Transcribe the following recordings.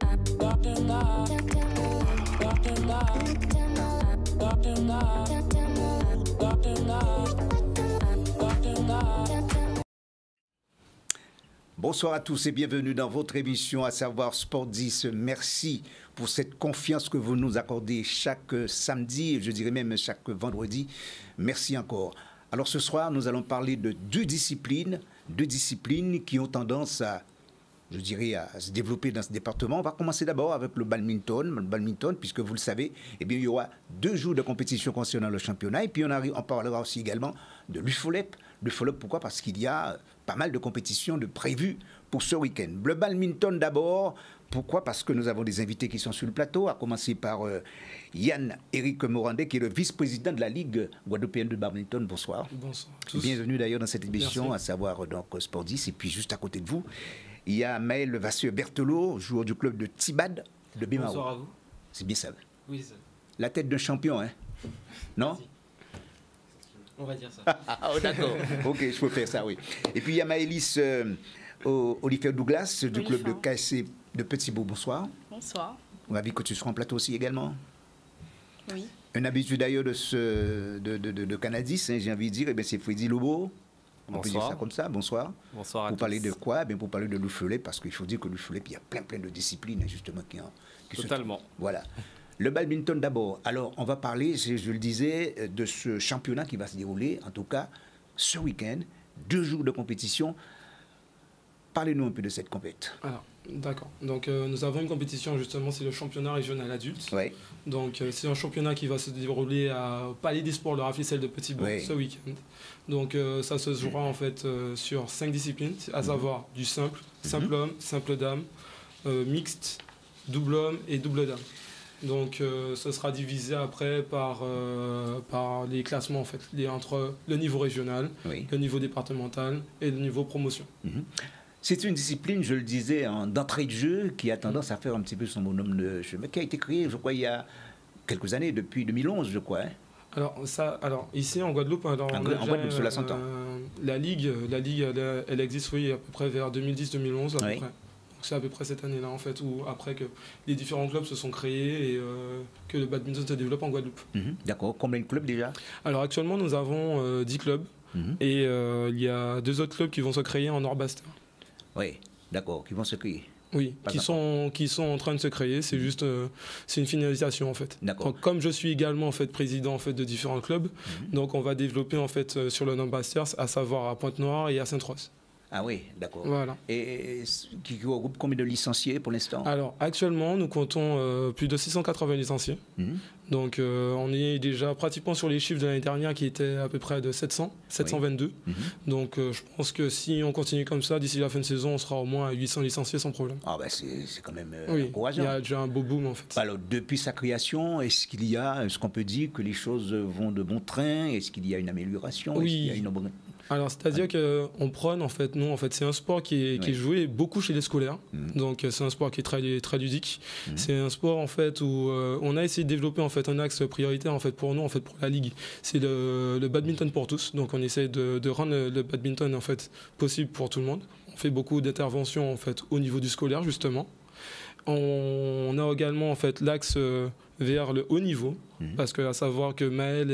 Bonsoir à tous et bienvenue dans votre émission, à savoir Sport 10. Merci pour cette confiance que vous nous accordez chaque samedi, et je dirais même chaque vendredi. Merci encore. Alors ce soir, nous allons parler de deux disciplines qui ont tendance à, je dirais, à se développer dans ce département. On va commencer d'abord avec le badminton, puisque vous le savez, eh bien, il y aura 2 jours de compétition concernant le championnat, et puis on parlera aussi également de l'UFOLEP. L'UFOLEP, pourquoi? Parce qu'il y a pas mal de compétitions de prévues pour ce week-end. Le badminton d'abord, pourquoi? Parce que nous avons des invités qui sont sur le plateau, à commencer par Yann-Éric Morandé, qui est le vice-président de la Ligue guadeloupéenne de badminton. Bonsoir. Bonsoir à tous. Bienvenue d'ailleurs dans cette émission, Merci. à savoir donc Sport 10. Et puis juste à côté de vous, il y a Maël Vasseur-Berthelot, joueur du club de Tibad de Bémao. Bonsoir à vous. C'est bien ça. Oui, c'est ça. La tête d'un champion, hein? Non? Merci. On va dire ça. Ah, d'accord. Ok, je peux faire ça, oui. Et puis il y a Maëlys Olivier Douglas du club de KSC de Petit-Bourg. Bonsoir. Bonsoir. Ravi que tu sois en plateau aussi également. Oui. Un habitué d'ailleurs de Canadis, hein, j'ai envie de dire, eh c'est Freddy Lobo. On peut dire ça comme ça. Bonsoir. Bonsoir à tous. Pour parler de quoi? Pour parler de l'UFOLEP, parce qu'il faut dire que l'UFOLEP, il y a plein de disciplines justement qui Totalement. Voilà. Le badminton d'abord. Alors, on va parler, je le disais, de ce championnat qui va se dérouler, en tout cas, ce week-end, 2 jours de compétition. Parlez-nous un peu de cette compétition. Alors, d'accord. Donc, nous avons une compétition, justement, c'est le championnat régional adulte. Oui. Donc, c'est un championnat qui va se dérouler au Palais des Sports de Raflicelle de Petit-Bourg ce week-end. Donc, ça se jouera, en fait, sur 5 disciplines, à savoir du simple, simple homme, simple dame, mixte, double homme et double dame. Donc, ce sera divisé après par les classements, en fait, entre le niveau régional, le niveau départemental et le niveau promotion. C'est une discipline, je le disais, d'entrée de jeu qui a tendance à faire un petit peu son bonhomme de chemin, qui a été créé, je crois, il y a quelques années, depuis 2011, je crois. Hein. Alors, ici en Guadeloupe, en Guadeloupe, cela s'entend. La Ligue, elle existe, oui, à peu près vers 2010-2011, à peu près. C'est à peu près cette année-là, en fait, où après que les différents clubs se sont créés et que le badminton se développe en Guadeloupe. D'accord. Combien de clubs déjà? Alors, actuellement, nous avons 10 clubs et il y a 2 autres clubs qui vont se créer en Nord-Basse. Oui, d'accord, qui vont se créer. Oui, qui sont en train de se créer, c'est juste c'est une finalisation en fait. Donc, comme je suis également en fait président en fait de différents clubs, donc on va développer en fait sur le Nord-Basters, à savoir à Pointe-Noire et à Sainte-Rose. Ah oui, d'accord. Voilà. Et qui regroupe combien de licenciés pour l'instant? Alors actuellement, nous comptons plus de 680 licenciés. Donc on est déjà pratiquement sur les chiffres de l'année dernière qui étaient à peu près de 722. Donc je pense que si on continue comme ça, d'ici la fin de saison, on sera au moins à 800 licenciés sans problème. Ah ben c'est quand même encourageant. Il y a déjà un beau boom en fait. Alors depuis sa création, est-ce qu'on peut dire que les choses vont de bon train? Est-ce qu'il y a une amélioration? Oui. Alors, c'est-à-dire qu'on prône, en fait, non, en fait, c'est un sport qui est joué beaucoup chez les scolaires. Donc, c'est un sport qui est très ludique. C'est un sport, en fait, où on a essayé de développer, en fait, un axe prioritaire, en fait, pour nous, en fait, pour la Ligue. C'est le badminton pour tous. Donc, on essaie de rendre le badminton, en fait, possible pour tout le monde. On fait beaucoup d'interventions, en fait, au niveau du scolaire, justement. On a également, en fait, l'axe vers le haut niveau, parce que à savoir que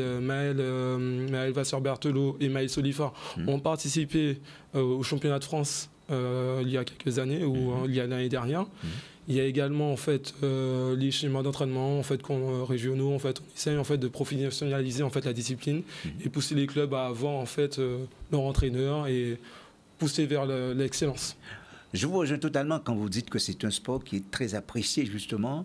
Maël Vasseur-Berthelot et Maël Solifar ont participé au championnat de France il y a quelques années, ou il y a l'année dernière. Il y a également en fait les schémas d'entraînement en fait régionaux. En fait, on essaye en fait de professionnaliser en fait la discipline et pousser les clubs à avoir en fait leur entraîneur et pousser vers l'excellence. Je vous rejoins totalement quand vous dites que c'est un sport qui est très apprécié justement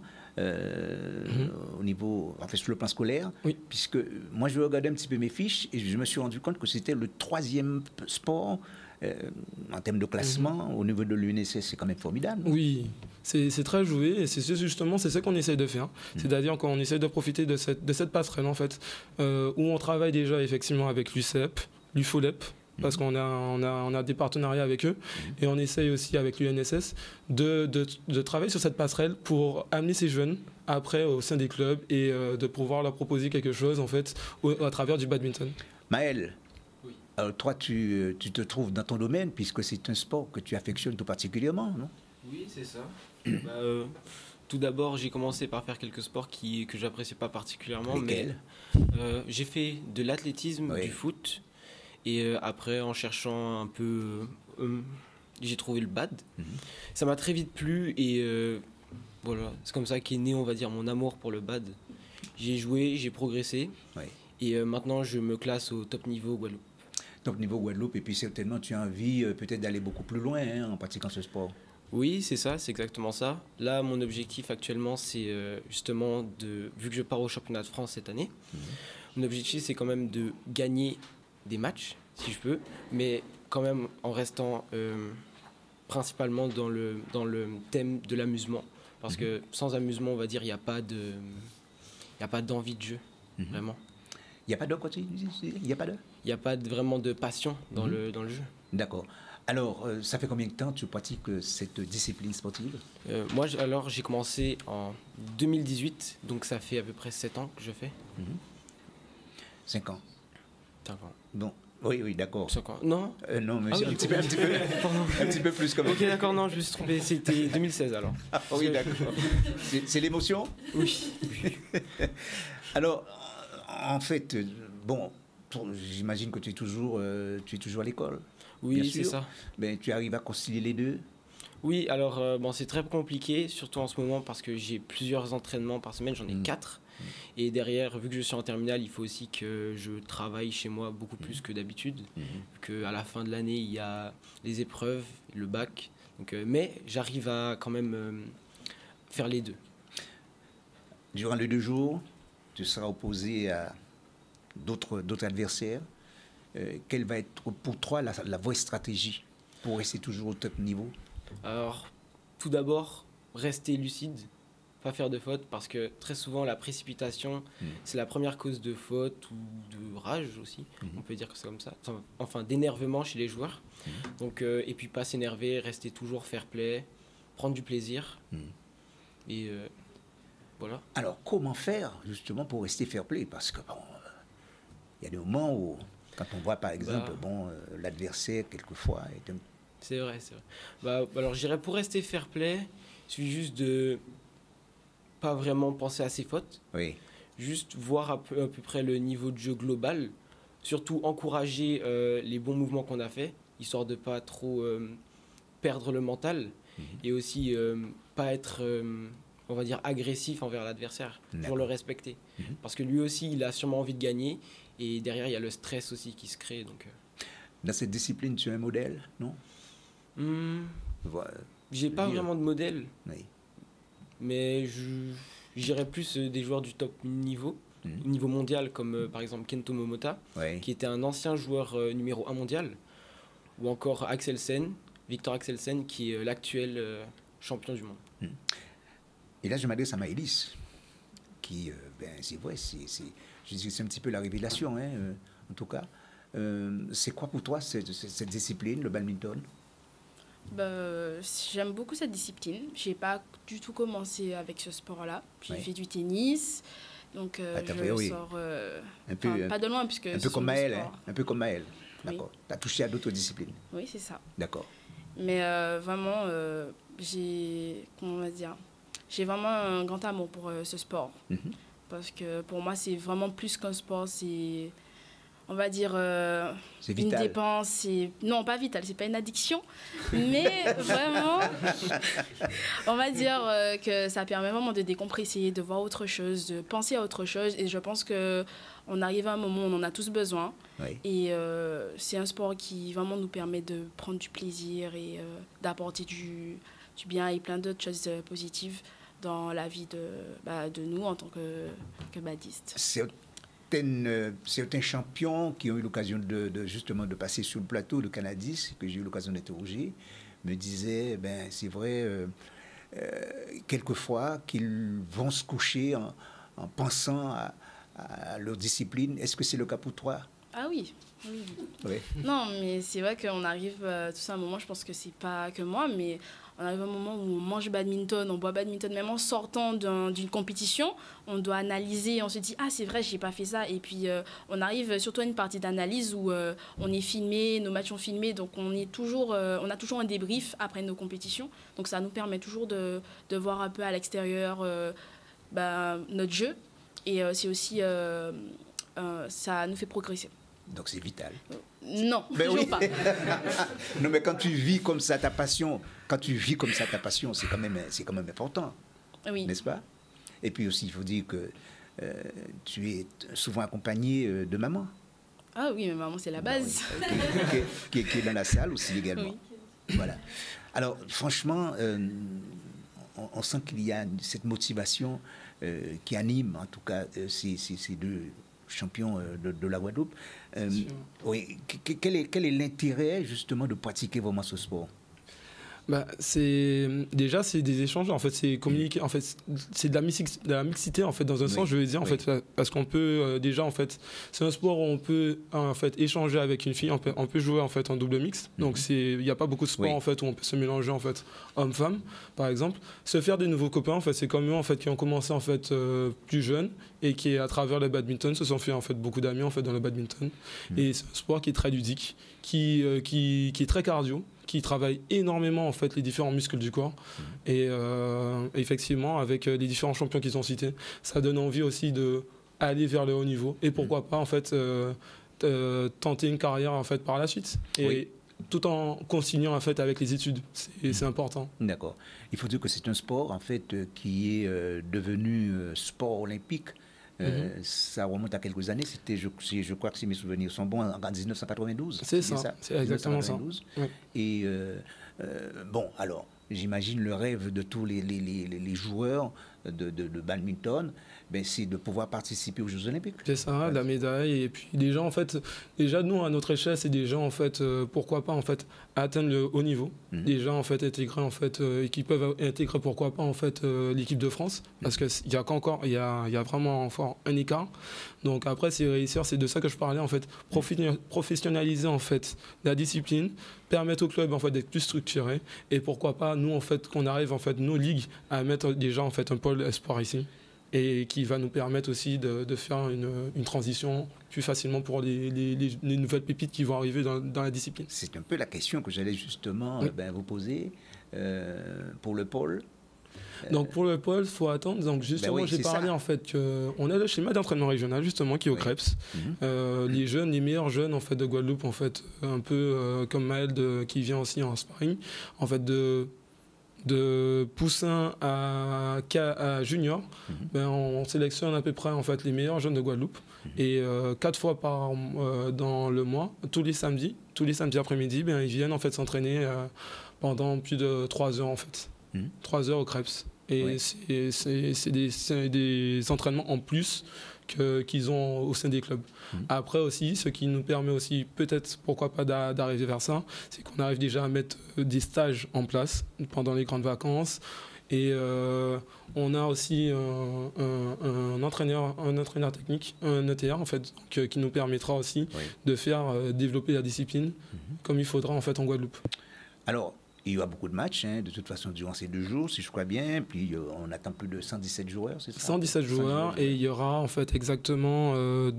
au niveau, en fait, sur le plan scolaire, puisque moi je regardais un petit peu mes fiches et je me suis rendu compte que c'était le 3e sport en termes de classement au niveau de l'UNSS. C'est quand même formidable. Oui, c'est très joué et c'est justement c'est ce qu'on essaye de faire. C'est-à-dire qu'on essaye de profiter de cette passerelle en fait, où on travaille déjà effectivement avec l'UCEP, l'UFOLEP, parce qu'on a des partenariats avec eux et on essaye aussi avec l'UNSS de travailler sur cette passerelle pour amener ces jeunes après au sein des clubs et de pouvoir leur proposer quelque chose en fait à travers du badminton. Maël, alors toi tu te trouves dans ton domaine puisque c'est un sport que tu affectionnes tout particulièrement, non? Oui, c'est ça. Tout d'abord, j'ai commencé par faire quelques sports que j'appréciais pas particulièrement. Lesquels? J'ai fait de l'athlétisme, Oui. du foot, et après, en cherchant un peu, j'ai trouvé le bad. Ça m'a très vite plu, et voilà, c'est comme ça qu'est né, on va dire, mon amour pour le bad. J'ai joué, j'ai progressé, Oui. et maintenant, je me classe au top niveau Guadeloupe. Top niveau Guadeloupe, et puis certainement tu as envie peut-être d'aller beaucoup plus loin en pratiquant ce sport. Oui, c'est ça, c'est exactement ça. Là, mon objectif actuellement, c'est justement vu que je pars au championnat de France cette année, mon objectif, c'est quand même de gagner des matchs, si je peux, mais quand même en restant principalement dans le thème de l'amusement. Parce que sans amusement, on va dire, il n'y a pas d'envie de jeu, vraiment. Il n'y a pas de côté? Il n'y a pas de? Il n'y a pas vraiment de passion dans le jeu. D'accord. Alors, ça fait combien de temps que tu pratiques cette discipline sportive? Moi, j'ai commencé en 2018, donc ça fait à peu près 7 ans que je fais. 5 ans. 5 ans. Bon, oui, d'accord. 5 ans. Non Non, mais c'est oui, un petit peu plus quand même. Ok, d'accord, non, je me suis trompé, c'était 2016 alors. Ah, oui, d'accord. C'est l'émotion? Oui. Alors, en fait, bon, j'imagine que tu es toujours à l'école. Oui, c'est ça. Mais tu arrives à concilier les deux? Oui, alors c'est très compliqué, surtout en ce moment parce que j'ai plusieurs entraînements par semaine, j'en ai 4. Et derrière, vu que je suis en terminale, il faut aussi que je travaille chez moi beaucoup plus que d'habitude. Qu'à la fin de l'année, il y a les épreuves, le bac. Donc, mais j'arrive à quand même faire les deux. Durant les 2 jours, tu seras opposé à d'autres adversaires. Quelle va être pour toi la vraie stratégie pour rester toujours au top niveau? Alors, tout d'abord, rester lucide, pas faire de fautes, parce que très souvent, la précipitation, c'est la première cause de faute ou de rage aussi, on peut dire que c'est comme ça, enfin d'énervement chez les joueurs. Donc, et puis pas s'énerver, rester toujours fair play, prendre du plaisir, et voilà. Alors, comment faire justement pour rester fair play? Parce que bon, il y a des moments où, quand on voit par exemple, l'adversaire quelquefois est un... C'est vrai. Alors, je dirais pour rester fair play, il suffit juste de pas vraiment penser à ses fautes. Oui. Juste voir à peu près le niveau de jeu global. Surtout encourager les bons mouvements qu'on a fait, histoire de pas trop perdre le mental. Et aussi pas être, on va dire, agressif envers l'adversaire. Toujours le respecter. Parce que lui aussi, il a sûrement envie de gagner. Et derrière, il y a le stress aussi qui se crée. Donc, Dans cette discipline, tu es un modèle, non? J'ai pas vraiment de modèle. Oui. Mais j'irais plus des joueurs du top niveau, niveau mondial, comme par exemple Kento Momota, qui était un ancien joueur numéro 1 mondial, ou encore Axelsen, Victor Axelsen, qui est l'actuel champion du monde. Et là, je m'adresse à Maëlys, qui, c'est vrai, je dis que c'est un petit peu la révélation, en tout cas. C'est quoi pour toi cette discipline, le badminton? J'aime beaucoup cette discipline. J'ai pas du tout commencé avec ce sport-là. J'ai fait du tennis, donc je sors pas de loin puisque un peu comme Maëlle, un peu comme Maëlle. D'accord. Tu as touché à d'autres disciplines. Oui, c'est ça. D'accord. Mais vraiment, j'ai vraiment un grand amour pour ce sport parce que pour moi, c'est vraiment plus qu'un sport. C'est, on va dire, une dépense. Non, pas vital, c'est pas une addiction, mais vraiment, on va dire que ça permet vraiment de décompresser, de voir autre chose, de penser à autre chose. Et je pense qu'on arrive à un moment où on en a tous besoin. Oui. Et c'est un sport qui vraiment nous permet de prendre du plaisir et d'apporter du bien et plein d'autres choses positives dans la vie de nous en tant que badistes. Certains champions qui ont eu l'occasion justement de passer sur le plateau de Canadis, que j'ai eu l'occasion d'interroger, me disaient, c'est vrai, quelquefois qu'ils vont se coucher en pensant à leur discipline. Est-ce que c'est le cas pour toi? Ah oui. Non, mais c'est vrai qu'on arrive tous à un moment, je pense que c'est pas que moi, mais on arrive à un moment où on mange badminton, on boit badminton, même en sortant d'une compétition, on doit analyser, on se dit, ah c'est vrai, j'ai pas fait ça. Et puis on arrive surtout à une partie d'analyse où on est filmé, nos matchs sont filmés, donc on a toujours un débrief après nos compétitions. Donc ça nous permet toujours de voir un peu à l'extérieur notre jeu. Et c'est aussi, ça nous fait progresser. Donc c'est vital. Non, toujours pas. Non, mais quand tu vis comme ça ta passion, c'est quand même important, Oui. n'est-ce pas? Et puis aussi, il faut dire que tu es souvent accompagné de maman. Ah oui, mais maman, c'est la base. Qui est dans la salle aussi également. Oui. Voilà. Alors, franchement, on sent qu'il y a cette motivation qui anime, en tout cas, ces deux champions de la Guadeloupe. Oui, quel est l'intérêt, justement, de pratiquer vraiment ce sport? C'est des échanges, en fait, c'est communiquer, en fait, c'est de la mixité, en fait, dans un sens, je veux dire, en fait, parce qu'on peut déjà, en fait, c'est un sport où on peut en fait échanger avec une fille, on peut jouer en fait en double mixte, donc il n'y a pas beaucoup de sports en fait où on peut se mélanger en fait homme-femme, par exemple, se faire des nouveaux copains, en fait, c'est comme eux en fait qui ont commencé en fait plus jeunes et qui à travers le badminton se sont fait en fait beaucoup d'amis en fait dans le badminton, et c'est un sport qui est très ludique, qui est très cardio, qui travaille énormément en fait les différents muscles du corps, et effectivement avec les différents champions qu'ils ont cités, ça donne envie aussi de aller vers le haut niveau et pourquoi pas en fait tenter une carrière en fait par la suite, et tout en conciliant en fait avec les études, c'est important. D'accord. Il faut dire que c'est un sport en fait qui est devenu sport olympique. Ça remonte à quelques années, je crois que si mes souvenirs sont bons, en 1992. C'est ça, c'est exactement ça. Oui. Et bon, alors, j'imagine le rêve de tous les joueurs de badminton, c'est de pouvoir participer aux Jeux Olympiques. C'est ça, la médaille. Et puis déjà, en fait, nous, à notre échelle, c'est déjà, en fait, pourquoi pas, en fait, atteindre le haut niveau. Déjà, en fait, intégrer, en fait, et qui peuvent intégrer, pourquoi pas, en fait, l'équipe de France. Parce qu'il y a vraiment encore un écart. Donc après, c'est réussir, c'est de ça que je parlais, en fait, professionnaliser, en fait, la discipline, permettre au club, en fait, d'être plus structuré. Et pourquoi pas, nous, en fait, qu'on arrive, en fait, nos ligues, à mettre déjà, en fait, un pôle espoir ici. Et qui va nous permettre aussi de faire une transition plus facilement pour les nouvelles pépites qui vont arriver dans la discipline. C'est un peu la question que j'allais justement vous poser pour le pôle. Donc pour le pôle, il faut attendre. Donc justement, j'ai parlé en fait qu'on a le schéma d'entraînement régional justement qui est au CREPS. Les meilleurs jeunes en fait de Guadeloupe, en fait, un peu comme Maël qui vient aussi en sparring, en fait de poussin à junior, on sélectionne à peu près en fait les meilleurs jeunes de Guadeloupe, et 4 fois dans le mois, tous les samedis après-midi, ils viennent en fait s'entraîner pendant plus de 3 heures en fait. 3 heures au CREPS. Et c'est des entraînements en plus qu'ils ont au sein des clubs. Après aussi, ce qui nous permet aussi, peut-être, pourquoi pas, d'arriver vers ça, c'est qu'on arrive déjà à mettre des stages en place pendant les grandes vacances. Et on a aussi un entraîneur technique, un ETR en fait, qui nous permettra aussi de faire développer la discipline comme il faudra en fait en Guadeloupe. Alors, il y aura beaucoup de matchs, de toute façon, durant ces 2 jours, si je crois bien. Puis, on attend plus de 117 joueurs, c'est ça? 117 joueurs, et il y aura en fait exactement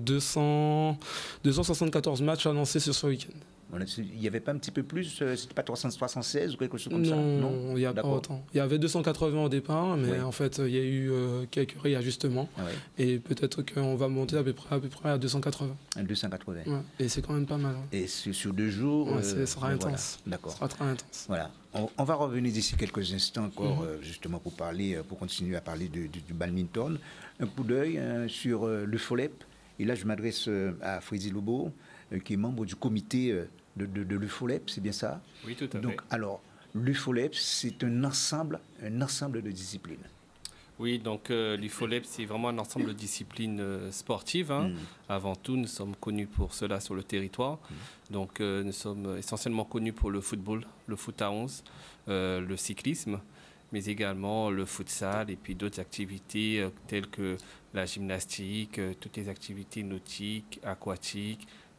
274 matchs annoncés sur ce week-end. Il n'y avait pas un petit peu plus? C'était pas 376 ou quelque chose comme ça? Non, il n'y a pas autant. Il y avait 280 au départ, mais en fait, il y a eu quelques réajustements. Et peut-être qu'on va monter à peu près à 280. 280. Et c'est quand même pas mal. Et sur 2 jours? Ce sera intense. Voilà. D'accord. Ce sera très intense. Voilà. On va revenir d'ici quelques instants encore, justement, pour continuer à parler du badminton. Un coup d'œil sur le FOLEP. Et là, je m'adresse à Freddy Lobo, qui est membre du comité de l'UFOLEP, c'est bien ça? Oui, tout à fait. Donc, alors, l'UFOLEP, c'est un ensemble de disciplines. Oui, donc l'UFOLEP, c'est vraiment un ensemble de disciplines sportives. Avant tout, nous sommes connus pour cela sur le territoire. Donc, nous sommes essentiellement connus pour le football, le foot à 11, le cyclisme, mais également le futsal et puis d'autres activités telles que la gymnastique, toutes les activités nautiques, aquatiques,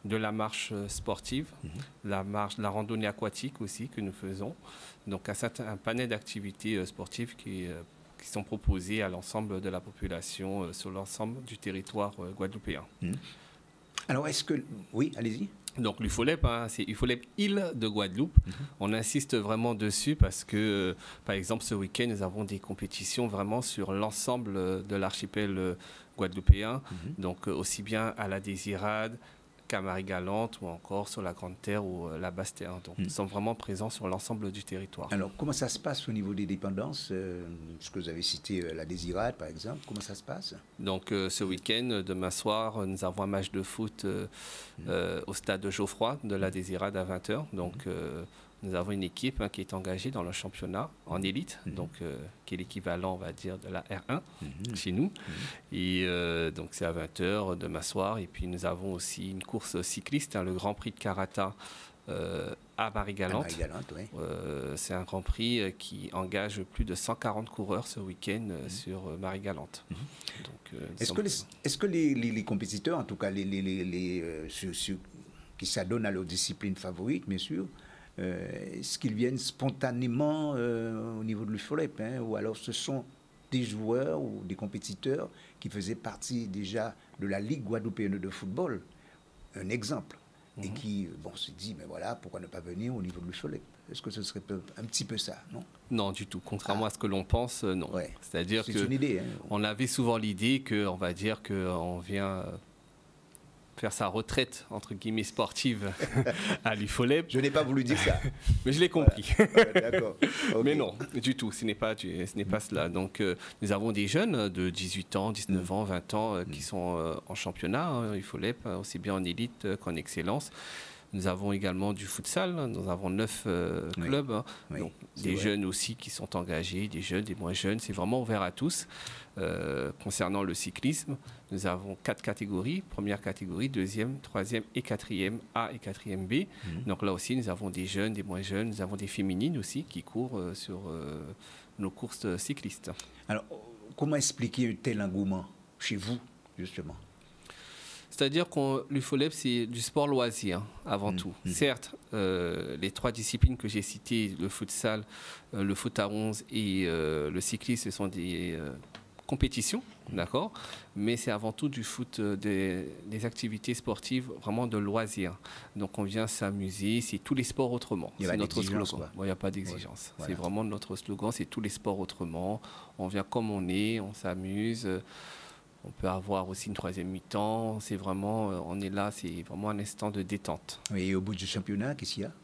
de la marche sportive, la randonnée aquatique aussi que nous faisons. Donc un panel d'activités sportives qui sont proposées à l'ensemble de la population sur l'ensemble du territoire guadeloupéen. Alors, est-ce que... Oui, allez-y. Donc l'UFOLEP, c'est UFOLEP Île de Guadeloupe. On insiste vraiment dessus parce que, par exemple, ce week-end, nous avons des compétitions vraiment sur l'ensemble de l'archipel guadeloupéen. Donc aussi bien à la Désirade qu'à Marie-Galante ou encore sur la Grande Terre ou la Basse Terre. Donc nous sommes vraiment présents sur l'ensemble du territoire. Alors comment ça se passe au niveau des dépendances ce que vous avez cité la Désirade par exemple, comment ça se passe? Donc ce week-end, demain soir, nous avons un match de foot au stade de Geoffroy de la Désirade à 20h. Donc nous avons une équipe qui est engagée dans le championnat en élite, donc qui est l'équivalent, on va dire, de la R1 chez nous. Et donc c'est à 20h demain soir. Et puis nous avons aussi une course cycliste, le Grand Prix de Karata à Marie-Galante. Oui. C'est un Grand Prix qui engage plus de 140 coureurs ce week-end sur Marie-Galante. Est-ce que les compétiteurs, en tout cas ceux qui s'adonnent à leur discipline favorite, bien sûr, est-ce qu'ils viennent spontanément au niveau de l'UFOLEP, ou alors ce sont des joueurs ou des compétiteurs qui faisaient partie déjà de la Ligue guadeloupéenne de football, un exemple, et qui se dit, mais voilà, pourquoi ne pas venir au niveau de l'UFOLEP? Est-ce que ce serait un petit peu ça, non? Non, du tout. Contrairement à ce que l'on pense, non. Ouais. C'est-à-dire c'est une idée. On avait souvent l'idée qu'on va dire qu'on vient faire sa retraite, entre guillemets, sportive à l'UFOLEP. Je n'ai pas voulu dire ça. Mais je l'ai compris. Voilà. D'accord. Okay. Mais non, du tout, ce n'est pas cela. Donc, nous avons des jeunes de 18 ans, 19 ans, 20 ans qui sont en championnat, UFOLEP, aussi bien en élite qu'en excellence. Nous avons également du futsal, nous avons 9 clubs, donc des jeunes aussi qui sont engagés, des jeunes, des moins jeunes, c'est vraiment ouvert à tous. Concernant le cyclisme, nous avons 4 catégories, première catégorie, deuxième, troisième et quatrième A et quatrième B. Donc là aussi, nous avons des jeunes, des moins jeunes, nous avons des féminines aussi qui courent sur nos courses cyclistes. Alors, comment expliquer un tel engouement chez vous, justement ? C'est-à-dire que l'UFOLEP, c'est du sport loisir avant tout. Certes, les 3 disciplines que j'ai citées, le futsal, le foot à 11 et le cyclisme, ce sont des compétitions, d'accord? Mais c'est avant tout du foot, des activités sportives vraiment de loisir. Donc on vient s'amuser, c'est tous les sports autrement. C'est notre slogan. Il n'y a pas d'exigence. Ouais, voilà. C'est vraiment notre slogan, c'est tous les sports autrement. On vient comme on est, on s'amuse. On peut avoir aussi une 3e mi-temps. C'est vraiment, on est là, c'est vraiment un instant de détente. Et au bout du championnat, qu'est-ce qu'il y a?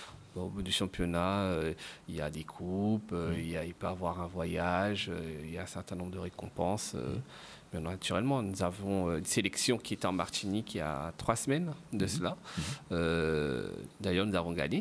Au bout du championnat, il y a des coupes, il peut y avoir un voyage, il y a un certain nombre de récompenses. Mais naturellement, nous avons une sélection qui était en Martinique il y a 3 semaines de cela. D'ailleurs, nous avons gagné.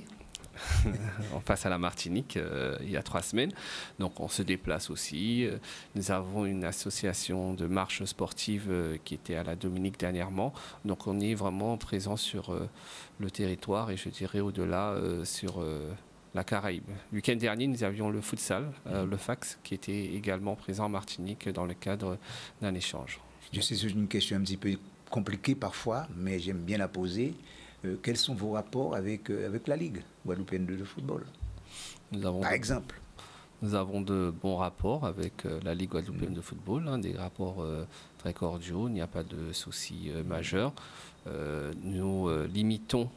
On passe à la Martinique il y a 3 semaines. Donc on se déplace aussi. Nous avons une association de marche sportive qui était à la Dominique dernièrement. Donc on est vraiment présent sur le territoire et je dirais au-delà sur la Caraïbe. Le week-end dernier, nous avions le futsal, le FAX, qui était également présent en Martinique dans le cadre d'un échange. Je sais que c'est une question un petit peu compliquée parfois, mais j'aime bien la poser. Quels sont vos rapports avec la Ligue guadeloupéenne de football, par exemple? Nous avons de bons rapports avec la Ligue guadeloupéenne de football, des rapports très cordiaux, il n'y a pas de soucis majeurs. Nous limitons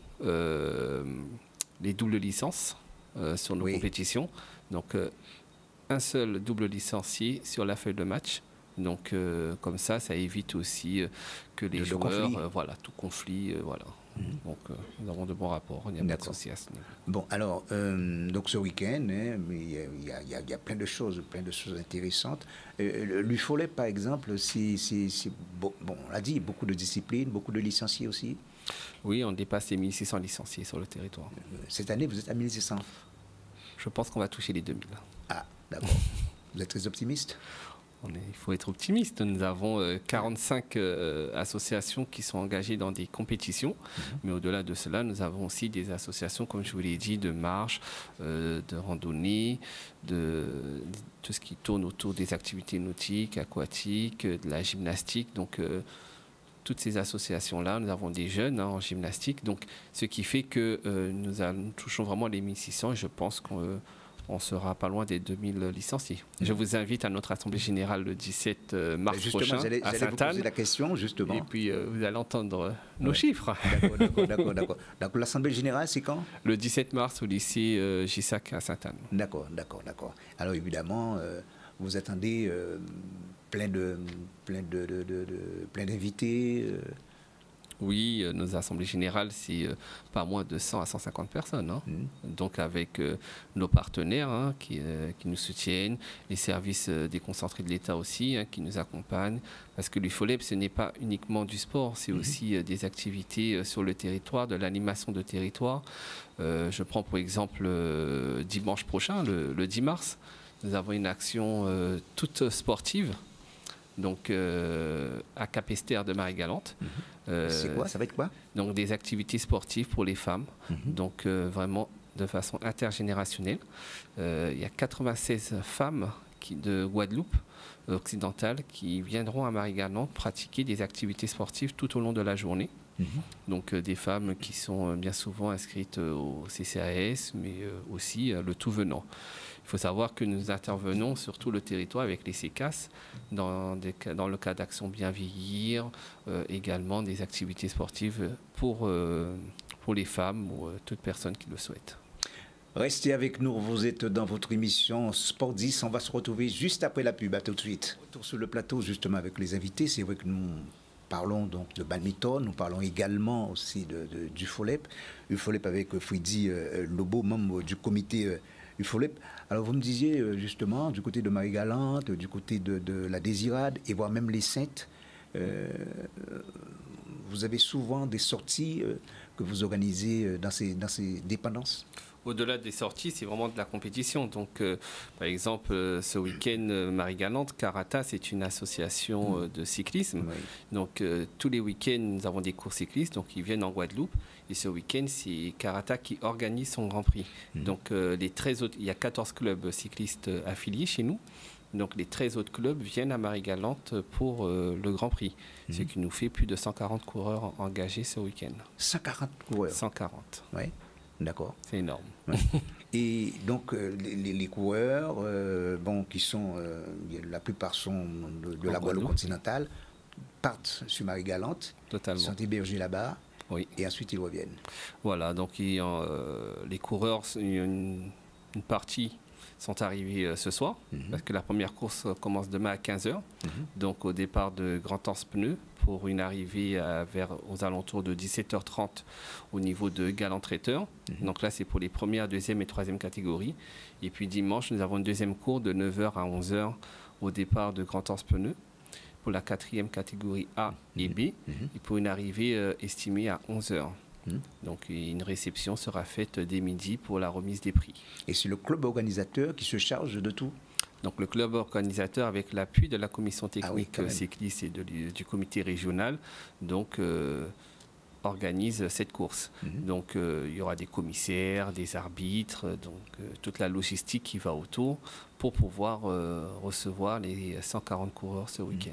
les doubles licences sur nos compétitions. Donc, un seul double licencié sur la feuille de match. Donc, comme ça évite aussi que les joueurs, tout conflit, voilà. Donc, nous avons de bons rapports, il n'y a pas de souci à ce niveau. Bon, alors, donc ce week-end, il y a plein de choses intéressantes. L'UFOLEP, par exemple, on l'a dit, beaucoup de disciplines, beaucoup de licenciés aussi. Oui, on dépasse les 1600 licenciés sur le territoire. Cette année, vous êtes à 1600? Je pense qu'on va toucher les 2000. Ah, d'accord. Vous êtes très optimiste? Il faut être optimiste. Nous avons 45 associations qui sont engagées dans des compétitions. Mais au-delà de cela, nous avons aussi des associations, comme je vous l'ai dit, de marche, de randonnée, de tout ce qui tourne autour des activités nautiques, aquatiques, de la gymnastique. Donc, toutes ces associations-là. Nous avons des jeunes en gymnastique, donc ce qui fait que nous touchons vraiment les 1600 et je pense qu'on sera pas loin des 2000 licenciés. Je vous invite à notre assemblée générale le 17 mars prochain à Sainte-Anne. Vous poser la question, justement. Et puis vous allez entendre nos chiffres. D'accord. Donc l'assemblée générale, c'est quand? Le 17 mars au lycée Gissac à Sainte-Anne. D'accord. Alors évidemment, vous attendez plein d'invités. Oui, nos assemblées générales, c'est pas moins de 100 à 150 personnes. Hein. Donc avec nos partenaires hein, qui nous soutiennent, les services déconcentrés de l'État aussi hein, qui nous accompagnent. Parce que l'UFOLEP, ce n'est pas uniquement du sport, c'est aussi des activités sur le territoire, de l'animation de territoire. Je prends pour exemple dimanche prochain, le 10 mars, nous avons une action toute sportive. Donc à Cap-Esther de Marie-Galante. C'est quoi? Ça va être quoi? Donc des activités sportives pour les femmes. Donc vraiment de façon intergénérationnelle. Il y a 96 femmes de Guadeloupe occidentale qui viendront à Marie-Galante pratiquer des activités sportives tout au long de la journée. Donc des femmes qui sont bien souvent inscrites au CCAS, mais aussi le tout venant. Il faut savoir que nous intervenons sur tout le territoire avec les CECAS, dans le cas d'Action Bien Vieillir, également des activités sportives pour les femmes ou toute personne qui le souhaite. Restez avec nous, vous êtes dans votre émission Sport 10, on va se retrouver juste après la pub, à tout de suite. Retour sur le plateau justement avec les invités, c'est vrai que nous parlons donc de badminton, nous parlons également aussi du UFOLEP. UFOLEP avec Freddy Lobo, membre du comité UFOLEP. Alors vous me disiez justement du côté de Marie-Galante, du côté de la Désirade et voire même les Saintes, vous avez souvent des sorties que vous organisez dans ces dépendances? Au-delà des sorties, c'est vraiment de la compétition. Donc, par exemple, ce week-end, Marie-Galante, Carata, c'est une association de cyclisme. Oui. Donc, tous les week-ends, nous avons des courses cyclistes. Donc, ils viennent en Guadeloupe. Et ce week-end, c'est Carata qui organise son Grand Prix. Donc, les 13 autres, il y a 14 clubs cyclistes affiliés chez nous. Donc, les 13 autres clubs viennent à Marie-Galante pour le Grand Prix. Ce qui nous fait plus de 140 coureurs engagés ce week-end. 140 coureurs? 140. Oui. D'accord. C'est énorme. Ouais. Et donc, les coureurs, qui sont, la plupart sont de la Guadeloupe continentale, partent sur Marie-Galante, sont hébergés là-bas, et ensuite ils reviennent. Voilà, donc les coureurs, une partie sont arrivés ce soir, parce que la première course commence demain à 15h, donc au départ de Grand-Anse Pneus, pour une arrivée aux alentours de 17h30 au niveau de Galant-Traiteur. Donc là, c'est pour les premières, deuxième et troisième catégories. Et puis dimanche, nous avons une deuxième course de 9h à 11h au départ de Grand-Anse Pneus pour la quatrième catégorie A et B, et pour une arrivée estimée à 11h. Donc une réception sera faite dès midi pour la remise des prix. Et c'est le club organisateur qui se charge de tout? Donc le club organisateur, avec l'appui de la commission technique cycliste et du comité régional, donc organise cette course. Donc il y aura des commissaires, des arbitres, donc toute la logistique qui va autour pour pouvoir recevoir les 140 coureurs ce week-end.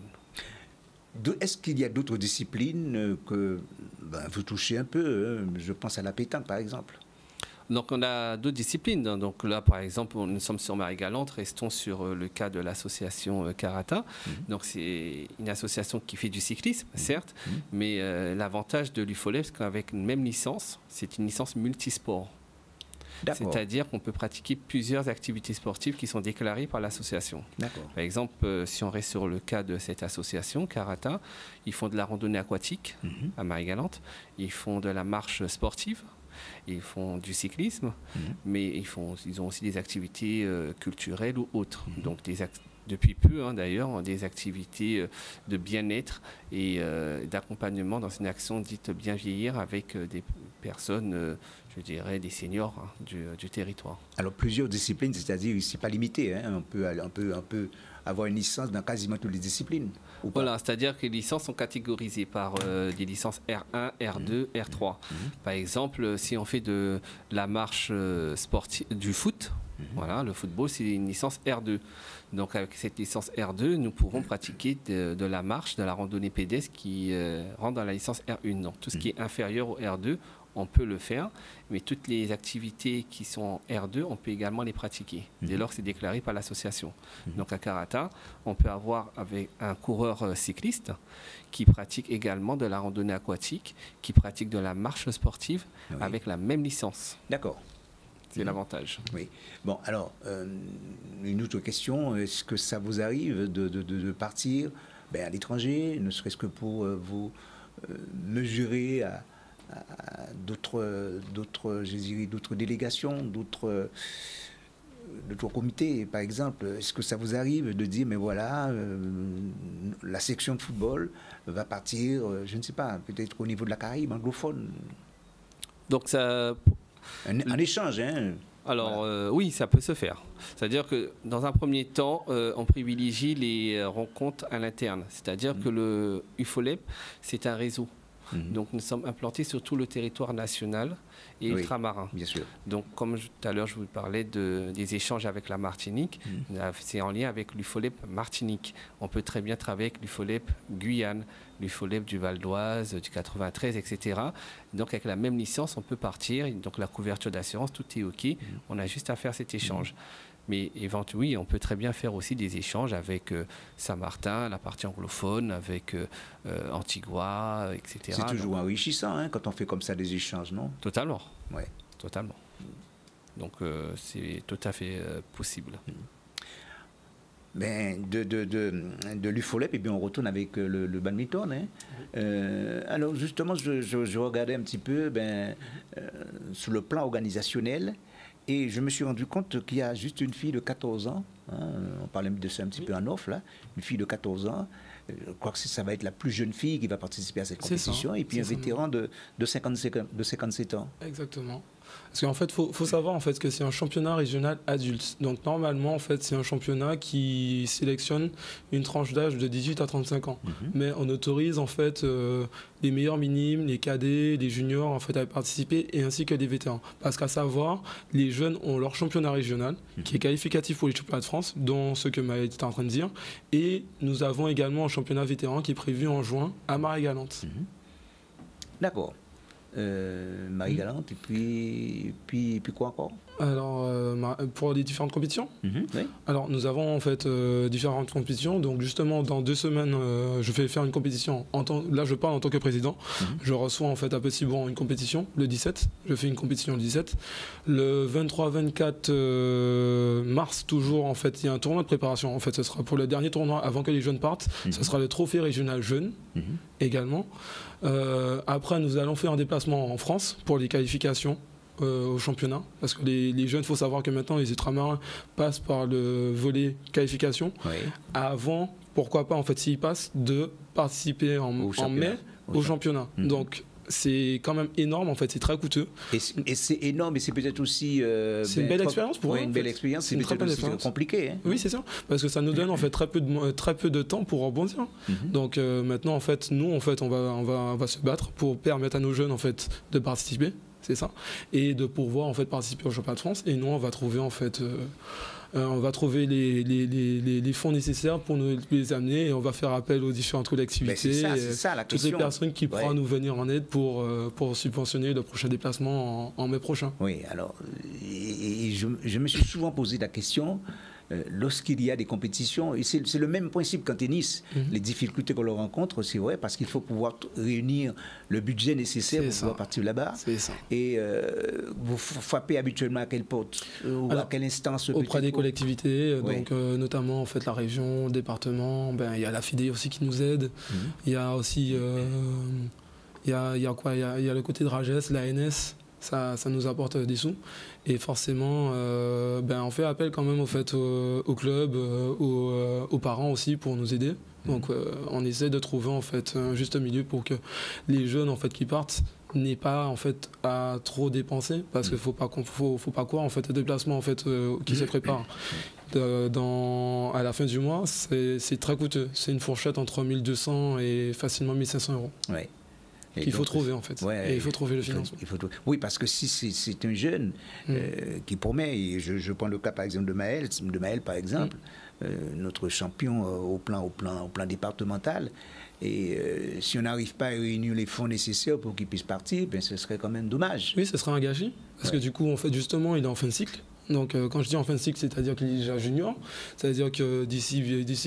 Est-ce qu'il y a d'autres disciplines que vous touchez un peu? Je pense à la pétanque, par exemple. Donc on a d'autres disciplines. Donc là, par exemple, nous sommes sur Marie-Galante, restons sur le cas de l'association Carata. Donc c'est une association qui fait du cyclisme, certes, mais l'avantage de l'UFOLEP, c'est qu'avec une même licence, c'est une licence multisport. C'est-à-dire qu'on peut pratiquer plusieurs activités sportives qui sont déclarées par l'association. Par exemple, si on reste sur le cas de cette association, Carata, ils font de la randonnée aquatique à Marie-Galante, ils font de la marche sportive, ils font du cyclisme, mais ils ont aussi des activités culturelles ou autres. Donc depuis peu d'ailleurs, des activités de bien-être et d'accompagnement dans une action dite bien vieillir avec des personnes, je dirais, des seniors du territoire. Alors plusieurs disciplines, c'est-à-dire c'est pas limité, on peut avoir une licence dans quasiment toutes les disciplines. Voilà, c'est-à-dire que les licences sont catégorisées par des licences R1, R2, R3. Par exemple, si on fait de la marche sportive, du foot, Voilà, le football, c'est une licence R2. Donc, avec cette licence R2, nous pourrons pratiquer de la marche, de la randonnée pédestre qui rentre dans la licence R1. Donc, tout ce qui est inférieur au R2, on peut le faire, mais toutes les activités qui sont en R2, on peut également les pratiquer, dès lors que c'est déclaré par l'association. Donc à Karata, on peut avoir avec un coureur cycliste qui pratique également de la randonnée aquatique, qui pratique de la marche sportive avec la même licence. D'accord. C'est l'avantage. Oui. Bon, alors, une autre question, est-ce que ça vous arrive de partir à l'étranger, ne serait-ce que pour vous mesurer à d'autres délégations, d'autres comités, par exemple? Est-ce que ça vous arrive de dire, mais voilà, la section de football va partir, je ne sais pas, peut-être au niveau de la Caraïbe anglophone? Donc ça... Un échange, hein? Alors oui, ça peut se faire. C'est-à-dire que dans un premier temps, on privilégie les rencontres à l'interne. C'est-à-dire que le UFOLEP, c'est un réseau. Donc nous sommes implantés sur tout le territoire national et ultramarin. Bien sûr. Donc comme tout à l'heure je vous parlais des échanges avec la Martinique, c'est en lien avec l'UFOLEP Martinique. On peut très bien travailler avec l'UFOLEP Guyane, l'UFOLEP du Val d'Oise, du 93, etc. Donc avec la même licence, on peut partir. Donc la couverture d'assurance, tout est OK. On a juste à faire cet échange. Mais éventuellement, oui, on peut très bien faire aussi des échanges avec Saint-Martin, la partie anglophone, avec Antigua, etc. C'est toujours enrichissant quand on fait comme ça des échanges, non? Totalement. Oui. Totalement. Donc c'est tout à fait possible. De l'UFOLEP, et bien on retourne avec le badminton. Alors justement, je regardais un petit peu sur le plan organisationnel. Et je me suis rendu compte qu'il y a juste une fille de 14 ans, on parlait de ça un petit peu en off, là, une fille de 14 ans, je crois que ça va être la plus jeune fille qui va participer à cette compétition, et puis un vétéran de 57 ans. Exactement. Parce qu'en fait, faut savoir en fait, que c'est un championnat régional adulte. Donc normalement, en fait, c'est un championnat qui sélectionne une tranche d'âge de 18 à 35 ans. Mais on autorise en fait les meilleurs minimes, les cadets, les juniors en fait, à participer, et ainsi que les vétérans. Parce qu'à savoir, les jeunes ont leur championnat régional, qui est qualificatif pour les championnats de France, dont ce que Maël était en train de dire. Et nous avons également un championnat vétéran qui est prévu en juin à Marie-Galante. D'accord. Marie-Galante, et puis quoi encore? Alors, pour les différentes compétitions, oui. Alors, nous avons en fait différentes compétitions. Donc, justement, dans 2 semaines, je vais faire une compétition. Là, je parle en tant que président. Je reçois en fait à Petit-Bourg une compétition le 17. Je fais une compétition le 17. Le 23-24 mars, toujours, en fait, il y a un tournoi de préparation. En fait, ce sera pour le dernier tournoi avant que les jeunes partent. Ce sera le trophée régional jeune également. Après, nous allons faire un déplacement en France pour les qualifications au championnat, parce que les jeunes, il faut savoir que maintenant les ultramarins passent par le volet qualification avant, pourquoi pas en fait s'ils passent, de participer en mai au championnat. Donc c'est quand même énorme en fait, c'est très coûteux. Et c'est énorme, et c'est peut-être aussi... c'est une belle expérience pour eux. Une belle expérience, c'est peut-être aussi compliqué. Oui, c'est ça, parce que ça nous donne en fait très peu de temps pour rebondir. Donc maintenant en fait, nous en fait, on va se battre pour permettre à nos jeunes en fait de participer. C'est ça, et de pouvoir en fait participer au championnat de France. Et nous, on va trouver en fait, les fonds nécessaires pour nous les amener, et on va faire appel aux différentes collectivités, c'est ça, la toutes les personnes qui pourront nous venir en aide pour subventionner le prochain déplacement en mai prochain. Oui, alors, et je me suis souvent posé la question. Lorsqu'il y a des compétitions, et c'est le même principe qu'en tennis, les difficultés qu'on rencontre, c'est vrai, parce qu'il faut pouvoir réunir le budget nécessaire pour pouvoir partir là-bas. C'est ça. Et vous frappez habituellement à quelle porte ou à quelle instance? Auprès des collectivités, donc notamment en fait la région, le département. Il y a la FIDE aussi qui nous aide. Il y a aussi il y a le côté de Rages, l'ANS. Ça nous apporte des sous, et forcément on fait appel quand même au club, aux parents aussi pour nous aider. Donc on essaie de trouver en fait un juste milieu pour que les jeunes en fait qui partent n'aient pas en fait à trop dépenser, parce qu'il faut pas croire en fait le déplacement en fait qui se prépare à la fin du mois, c'est très coûteux. C'est une fourchette entre 1200 et facilement 1500 euros. Ouais. qu'il faut trouver en fait. Ouais, et il faut trouver le financement. Oui, parce que si c'est un jeune qui promet, et je prends le cas par exemple de Maël par exemple, notre champion au plan départemental, et si on n'arrive pas à réunir les fonds nécessaires pour qu'il puisse partir, ben, ce serait quand même dommage. Oui, ce serait un gâchis, parce que du coup, en fait, justement, il est en fin de cycle. Donc, quand je dis en fin de cycle, c'est-à-dire qu'il est déjà junior, c'est-à-dire que d'ici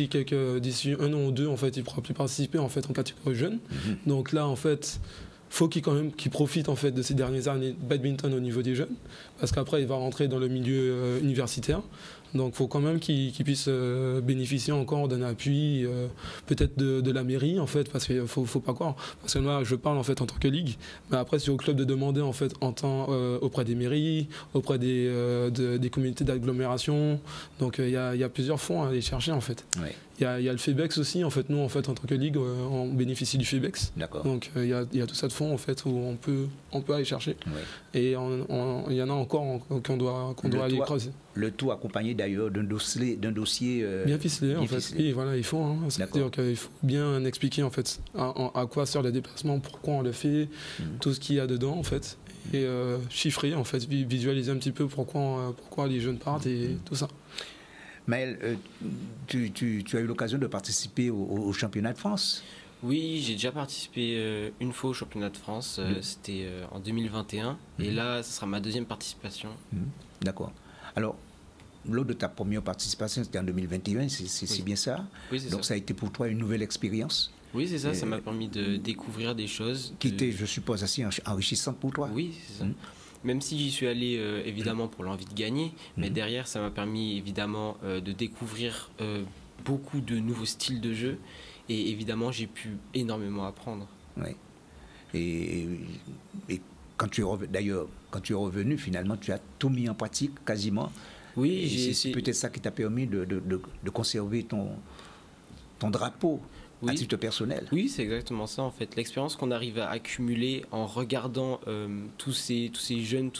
1 an ou 2, en fait, il ne pourra plus participer en fait en catégorie jeune. Donc là, en fait, faut qu'il profite en fait de ces dernières années de badminton au niveau des jeunes, parce qu'après, il va rentrer dans le milieu universitaire. Donc il faut quand même qu'il puisse bénéficier encore d'un appui, peut-être de la mairie en fait, parce qu'il ne faut pas croire. Parce que moi je parle en fait en tant que ligue, mais après c'est au club de demander en fait auprès des mairies, auprès des communautés d'agglomération. Donc il y a plusieurs fonds à aller chercher en fait. Ouais. Il y a le FEBEX aussi, en fait, nous en fait en tant que ligue, on bénéficie du FEBEX. D'accord. Donc il y a tout ça de fonds en fait où on peut aller chercher. Ouais. Et il y en a encore qu'on doit aller creuser. Le tout accompagné d'ailleurs d'un dossier bien ficelé en fait. Oui, voilà, il faut. C'est-à-dire qu'il faut bien expliquer en fait à quoi sert le déplacement, pourquoi on le fait, tout ce qu'il y a dedans en fait, et chiffrer en fait, visualiser un petit peu pourquoi les jeunes partent et tout ça. Maël, tu as eu l'occasion de participer au championnat de France? Oui, j'ai déjà participé une fois au championnat de France, c'était en 2021, et là, ce sera ma deuxième participation. D'accord. Alors, lors de ta première participation, c'était en 2021, c'est bien ça? Oui, c'est Donc ça a été pour toi une nouvelle expérience? Oui, c'est ça, ça m'a permis de découvrir des choses. Qui étaient, je suppose, assez enrichissantes pour toi? Oui, c'est ça. Même si j'y suis allé évidemment pour l'envie de gagner, mais derrière ça m'a permis évidemment de découvrir beaucoup de nouveaux styles de jeu, et évidemment j'ai pu énormément apprendre. Oui. Et quand tu es revenu, finalement tu as tout mis en pratique quasiment. Oui, c'est peut-être ça qui t'a permis de conserver ton drapeau. À titre personnel. Oui, c'est exactement ça en fait. L'expérience qu'on arrive à accumuler en regardant tous ces jeunes,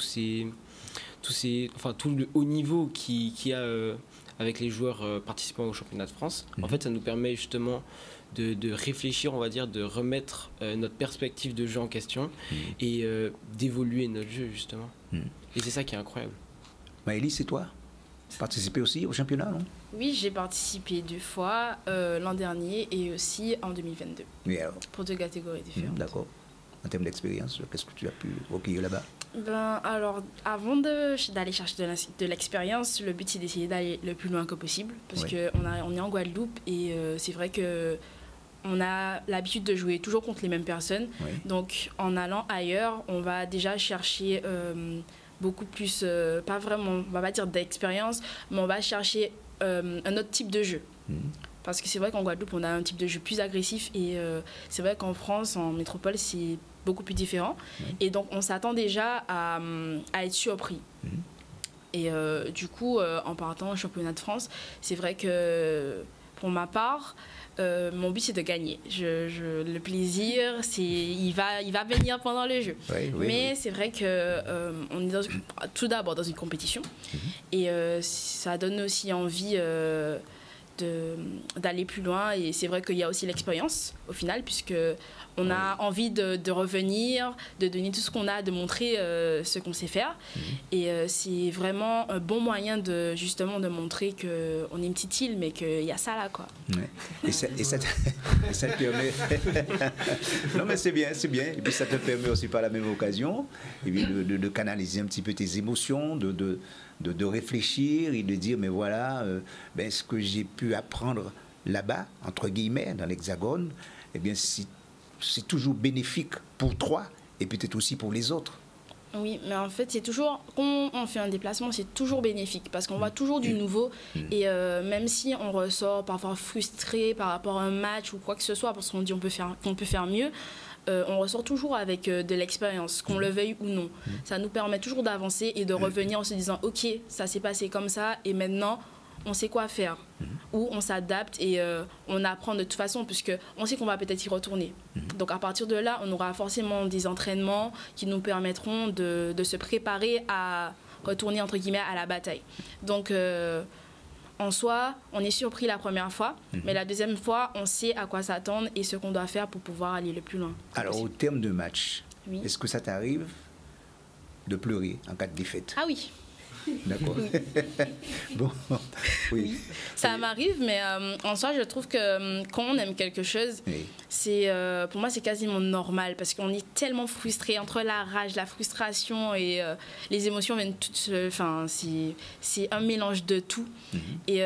tout le haut niveau qu'il y a avec les joueurs participant au championnat de France. En fait, ça nous permet justement de réfléchir, on va dire, de remettre notre perspective de jeu en question et d'évoluer notre jeu justement. Et c'est ça qui est incroyable. Maëlys, c'est toi? Participer aussi au championnat, non? Oui, j'ai participé 2 fois, l'an dernier et aussi en 2022. Oui, alors. Pour 2 catégories différentes. D'accord. En termes d'expérience, qu'est-ce que tu as pu recueillir là-bas? Alors, avant d'aller chercher de l'expérience, le but c'est d'essayer d'aller le plus loin que possible. Parce qu'on est en Guadeloupe et c'est vrai que on a l'habitude de jouer toujours contre les mêmes personnes. Donc, en allant ailleurs, on va déjà chercher beaucoup plus, pas vraiment, on va pas dire d'expérience, mais on va chercher un autre type de jeu. Parce que c'est vrai qu'en Guadeloupe, on a un type de jeu plus agressif et c'est vrai qu'en France, en métropole, c'est beaucoup plus différent. Et donc, on s'attend déjà à être surpris. Et du coup, en partant au championnat de France, c'est vrai que pour ma part, mon but c'est de gagner. Le plaisir, il va venir pendant le jeu. Mais c'est vrai que on est tout d'abord dans une compétition et ça donne aussi envie d'aller plus loin. Et c'est vrai qu'il y a aussi l'expérience au final, puisque on a envie de revenir, de donner tout ce qu'on a, de montrer ce qu'on sait faire. Et c'est vraiment un bon moyen justement de montrer qu'on est une petite île, mais qu'il y a ça là, quoi. Et ça te permet... non, mais c'est bien. Et puis ça te permet aussi par la même occasion et puis de canaliser un petit peu tes émotions, de réfléchir et de dire, mais voilà, ce que j'ai pu apprendre là-bas, entre guillemets, dans l'Hexagone, eh bien, c'est toujours bénéfique pour toi et peut-être aussi pour les autres. Oui, mais en fait, c'est toujours, quand on fait un déplacement, c'est toujours bénéfique parce qu'on voit toujours du nouveau et même si on ressort parfois frustré par rapport à un match ou quoi que ce soit, parce qu'on dit qu'on peut faire mieux, on ressort toujours avec de l'expérience, qu'on le veuille ou non. Ça nous permet toujours d'avancer et de revenir en se disant « Ok, ça s'est passé comme ça et maintenant, on sait quoi faire. » Ou on s'adapte et on apprend de toute façon puisqu'on sait qu'on va peut-être y retourner. Donc à partir de là, on aura forcément des entraînements qui nous permettront de se préparer à retourner entre guillemets à la bataille. Donc en soi, on est surpris la première fois, mais la deuxième fois, on sait à quoi s'attendre et ce qu'on doit faire pour pouvoir aller le plus loin. Alors, au terme de match, oui. Est-ce que ça t'arrive de pleurer en cas de défaite? Ah oui. D'accord. Bon, oui. Ça m'arrive, mais en soi, je trouve que quand on aime quelque chose, oui. Pour moi, c'est quasiment normal parce qu'on est tellement frustré entre la rage, la frustration et les émotions viennent toutes. Enfin, c'est un mélange de tout. Et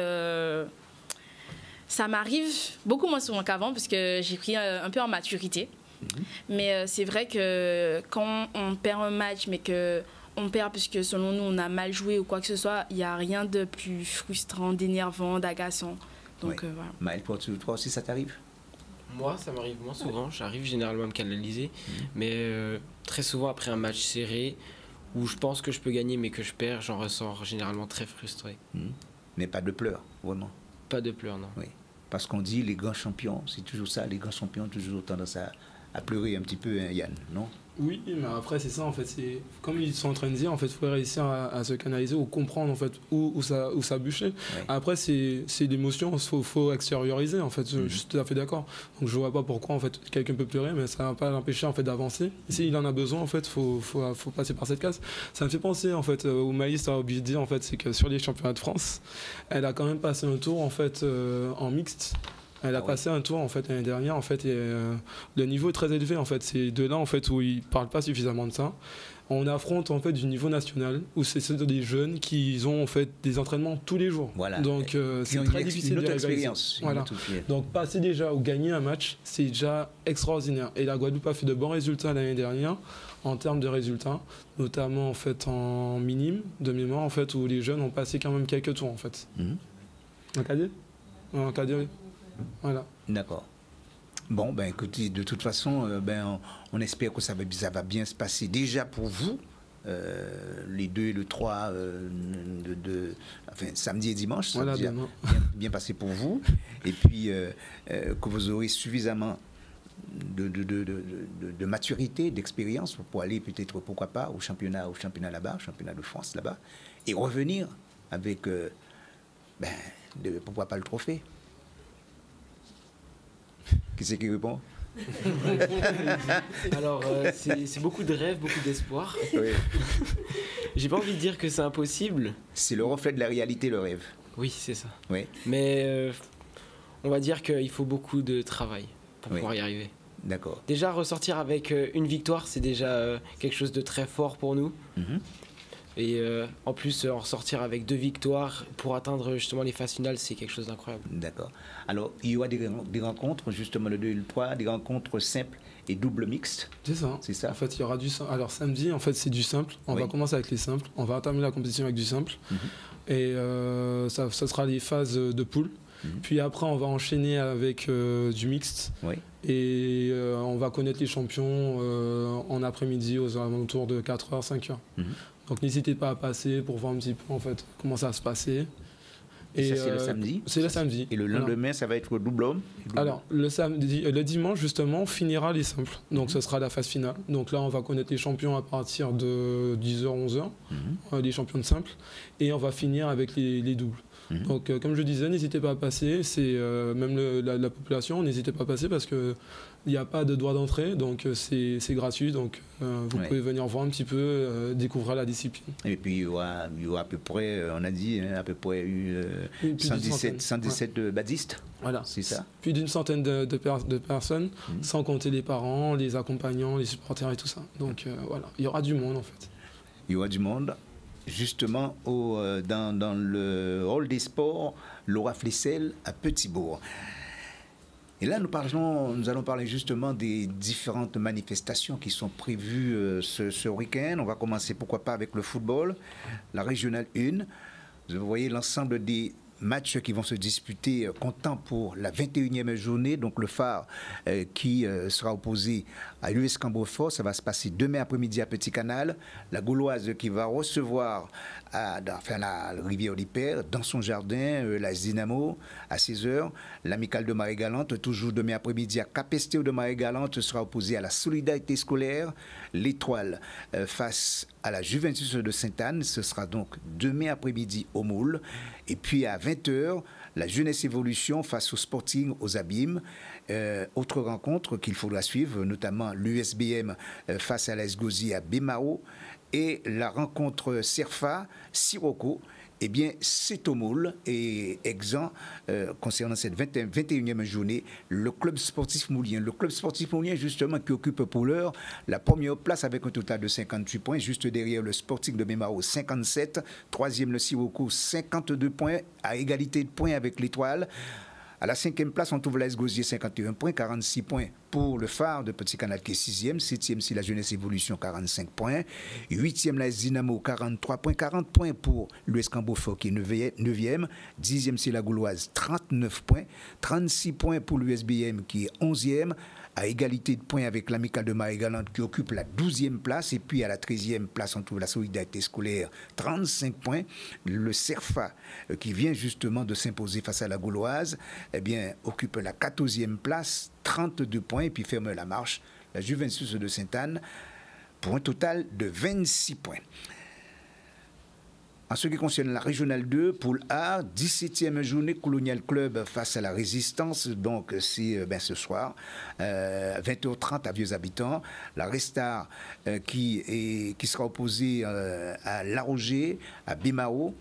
ça m'arrive beaucoup moins souvent qu'avant parce que j'ai pris un peu en maturité. Mais c'est vrai que quand on perd un match, mais que on perd parce que selon nous on a mal joué ou quoi que ce soit, il n'y a rien de plus frustrant, d'énervant, d'agaçant. Donc voilà. Maël, toi aussi ça t'arrive? Moi, ça m'arrive moins souvent. J'arrive généralement à me canaliser, mais très souvent après un match serré où je pense que je peux gagner mais que je perds, j'en ressors généralement très frustré. Mais pas de pleurs, vraiment? Pas de pleurs, non. Oui, parce qu'on dit les grands champions, c'est toujours ça, les grands champions ont toujours tendance à pleurer un petit peu, hein, Yann, non? Oui, mais après c'est ça en fait, c'est comme ils sont en train de dire, en fait, il faut réussir à se canaliser ou comprendre en fait où ça bûchait. Oui. Après c'est l'émotion, faut extérioriser en fait. Je suis tout à fait d'accord. Donc je vois pas pourquoi en fait quelqu'un peut pleurer, mais ça va pas l'empêcher en fait d'avancer. S'il en a besoin en fait, faut passer par cette case. Ça me fait penser en fait où Maïs a oublié de dire en fait, c'est que sur les championnats de France, elle a quand même passé un tour en fait en mixte. Elle a passé un tour en fait l'année dernière en fait et le niveau est très élevé en fait. C'est de là en fait où ils parlent pas suffisamment de ça. On affronte en fait du niveau national où c'est des jeunes qui ont en fait des entraînements tous les jours. Voilà. Donc c'est très difficile de expérience. Voilà. Donc passer déjà ou gagner un match, c'est déjà extraordinaire. Et la Guadeloupe a fait de bons résultats l'année dernière en termes de résultats, notamment en fait en minime de mémoire en fait où les jeunes ont passé quand même quelques tours en fait. En cadet. En cadet, oui. Voilà. D'accord. Bon, ben écoutez, de toute façon, on espère que ça va bien se passer déjà pour vous, les 2 et le 3, enfin, samedi et dimanche, ça va bien passer pour vous, et puis que vous aurez suffisamment de maturité, d'expérience pour aller peut-être, pourquoi pas, au championnat là-bas, au championnat de France là-bas, et revenir avec, pourquoi pas le trophée. Qui c'est qui répond? Alors, c'est beaucoup de rêves, beaucoup d'espoir. Oui. J'ai pas envie de dire que c'est impossible. C'est le reflet de la réalité, le rêve. Oui, c'est ça. Oui. Mais on va dire qu'il faut beaucoup de travail pour pouvoir y arriver. D'accord. Déjà, ressortir avec une victoire, c'est déjà quelque chose de très fort pour nous. Et en plus, en ressortir avec 2 victoires pour atteindre justement les phases finales, c'est quelque chose d'incroyable. D'accord. Alors, il y aura des rencontres, justement le 2 et le 3, des rencontres simples et double mixtes. C'est ça. C'est ça. En fait, il y aura du simple. Alors, samedi, en fait, c'est du simple. On va commencer avec les simples. On va entamer la compétition avec du simple. Et ça sera les phases de poule. Puis après, on va enchaîner avec du mixte. Oui. Et on va connaître les champions en après-midi aux alentours de 4h, 5h. Donc n'hésitez pas à passer pour voir un petit peu en fait comment ça va se passer. Et ça c'est le samedi. C'est le samedi. Et le lendemain, ça va être double homme. Alors le dimanche justement, on finira les simples. Donc ce sera la phase finale. Donc là, on va connaître les champions à partir de 10h, 11h, les champions de simple, et on va finir avec les doubles. Donc comme je disais, n'hésitez pas à passer. C'est même la population, n'hésitez pas à passer parce que il n'y a pas de droit d'entrée, donc c'est gratuit. Donc vous pouvez venir voir un petit peu, découvrir la discipline. Et puis il y aura à peu près, on a dit, à peu près 117 badistes. Voilà, c'est ça. Plus d'une centaine de personnes, sans compter les parents, les accompagnants, les supporters et tout ça. Donc voilà, il y aura du monde en fait. Il y aura du monde. Justement dans le hall des sports Laura Flessel à Petit-Bourg. Et là, nous allons parler justement des différentes manifestations qui sont prévues ce week-end. On va commencer, pourquoi pas, avec le football, la régionale 1. Vous voyez l'ensemble des matchs qui vont se disputer comptant pour la 21e journée. Donc le phare qui sera opposé à l'US Cambrefort, ça va se passer demain après-midi à Petit Canal. La Gauloise qui va recevoir la Rivière du Père dans son jardin, la Dynamo à 16h. L'Amicale de Marie-Galante, toujours demain après-midi à Capestéo de Marie-Galante, sera opposé à la Solidarité scolaire. L'Étoile face à la Juventus de Sainte-Anne. Ce sera donc demain après-midi au Moule. Et puis à 20h, la Jeunesse Évolution face au Sporting aux Abîmes. Autre rencontre qu'il faudra suivre, notamment l'USBM face à l'AS Gauzy à Bémao. Et la rencontre Cerfa-Sirocco, eh bien, c'est au Moule. Et exempt, concernant cette 21e journée, le club sportif moulien. Le club sportif moulien, justement, qui occupe pour l'heure la première place avec un total de 58 points, juste derrière le Sporting de Bémao, 57. Troisième, le Sirocco, 52 points, à égalité de points avec l'Étoile. À la 5e place, on trouve l'AS Gauzy, 51 points, 46 points pour le Phare de Petit Canal qui est 6e. 7e, c'est la Jeunesse Évolution, 45 points. 8e, l'AS Dynamo, 43 points. 40 points pour l'US Cambourg qui est 9e. 10e, c'est la Gauloise, 39 points. 36 points pour l'USBM qui est 11e. À égalité de points avec l'Amicale de Marie-Galante qui occupe la 12e place. Et puis à la 13e place, on trouve la Solidarité Scolaire, 35 points. Le Cerfa, qui vient justement de s'imposer face à la Gauloise, eh bien, occupe la 14e place, 32 points. Et puis ferme la marche, la Juventus de Sainte-Anne, pour un total de 26 points. En ce qui concerne la Régionale 2, poule A, 17e journée, Colonial Club face à la Résistance. Donc, c'est ce soir, 20h30 à Vieux-Habitants. La Restar qui sera opposée à La Roger, à Bémao,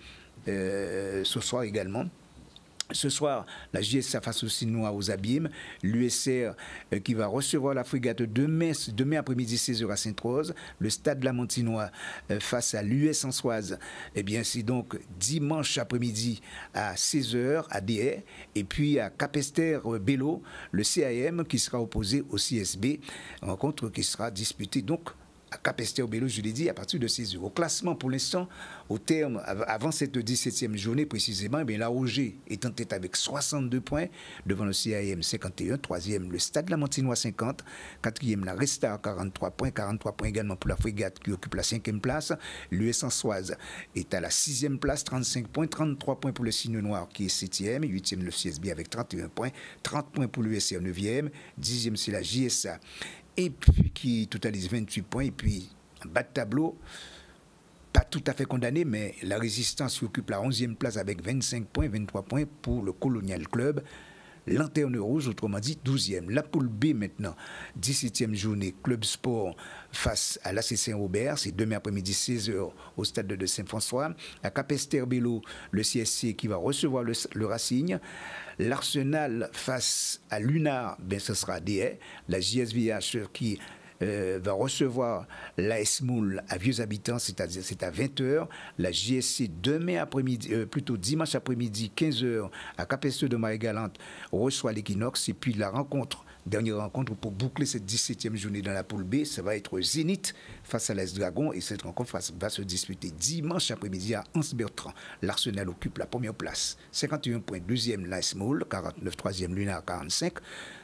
ce soir également. Ce soir, la JSA face au Sinois aux Abîmes, l'USR qui va recevoir la frégate demain après-midi 16h à Sainte-Rose, le Stade Lamantinois face à l'US Ansoise, eh bien c'est donc dimanche après-midi à 16h à Deshaies, et puis à Capesterre-Bello, le CAM qui sera opposé au CSB, rencontre qui sera disputée donc à Capesterre-Bello, je l'ai dit, à partir de 16h. Au classement, pour l'instant, au terme, avant cette 17e journée précisément, eh bien, la Roger est en tête avec 62 points, devant le CAM 51, troisième le Stade Lamantinois 50, quatrième la Restar 43 points également pour la frégate qui occupe la 5e place. L'US Ansoise est à la 6e place, 35 points, 33 points pour le Cygne Noir qui est 7e, 8e le CSB avec 31 points, 30 points pour l'USR 9e, 10e c'est la JSA, et puis qui totalise 28 points, et puis en bas de tableau, pas tout à fait condamné, mais la Résistance qui occupe la 11e place avec 25 points, 23 points pour le Colonial Club. Lanterne Rouge, autrement dit 12e. La poule B maintenant, 17e journée, Club Sport face à l'AC Saint-Robert, c'est demain après-midi 16h au stade de Saint-François. À Capesterre-Bello, le CSC qui va recevoir le Racing. L'Arsenal face à l'UNAR, ben ce sera Deshaies. La JSVH qui va recevoir l'AS Moule à Vieux-Habitants, c'est-à-dire c'est à 20h. La JSC demain après-midi, plutôt dimanche après-midi, 15h, à Capesterre de Marie-Galante, reçoit l'Equinox. Et puis la dernière rencontre pour boucler cette 17e journée dans la poule B, ça va être Zénith face à l'AS Dragon. Et cette rencontre va se disputer dimanche après-midi à Anse-Bertrand. L'Arsenal occupe la première place, 51 points, deuxième l'AS Moule, 49, troisième l'UNAR, 45.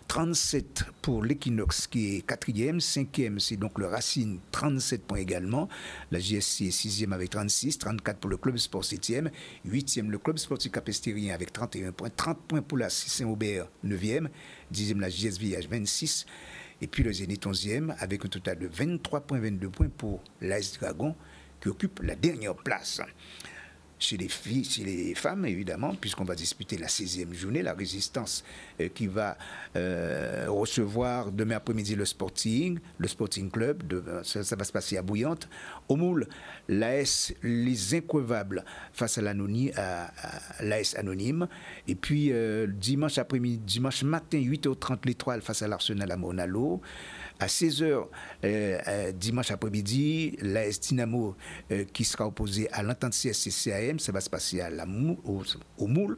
37 pour l'Equinox qui est 4e, 5e c'est donc le Racing, 37 points également, la JSC est 6e avec 36, 34 pour le Club Sport 7e, 8e le Club Sportif Capestérien avec 31 points, 30 points pour la Saint-Aubert 9e, 10e la JSVH 26, et puis le Zénith 11e avec un total de 23 points, 22 points pour l'AS Dragon qui occupe la dernière place. Chez les filles, chez les femmes, évidemment, puisqu'on va disputer la 16e journée, la Résistance qui va recevoir demain après-midi le Sporting Club, ça va se passer à Bouillante. Au Moule, l'AS Les Increvables face à l'AS Anonyme. Et puis dimanche matin, 8h30, l'Étoile face à l'Arsenal à Monalo. À 16h, dimanche après-midi, l'AS Dynamo qui sera opposé à l'Entente CSC-CAM, ça va se passer au Moule,